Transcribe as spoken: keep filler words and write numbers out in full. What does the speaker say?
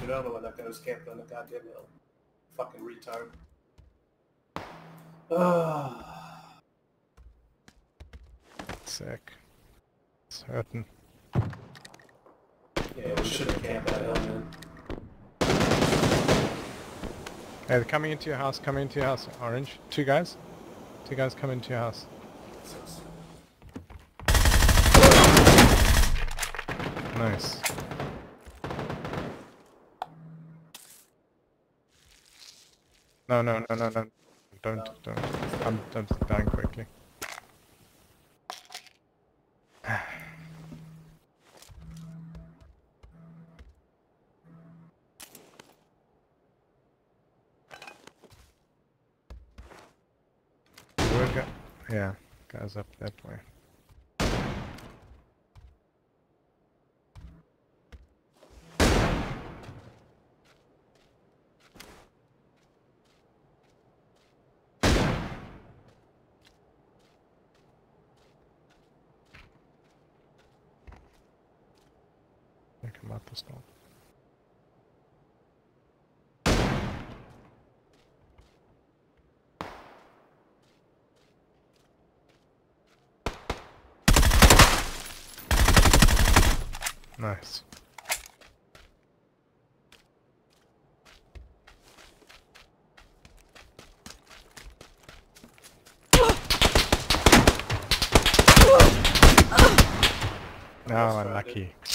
dude. I don't know why that guy was camping on the goddamn hill. Fucking retard. Oh. Sick. It's hurting. Yeah, we should have camped that hill, man. Hey, they're coming into your house, coming into your house. Orange. Two guys? Two guys come into your house. Nice. No, no, no, no, no. Don't, No. don't. I'm, I'm dying quickly. Where go? Yeah, guys up that way. I come out the storm. Nice. No, unlucky.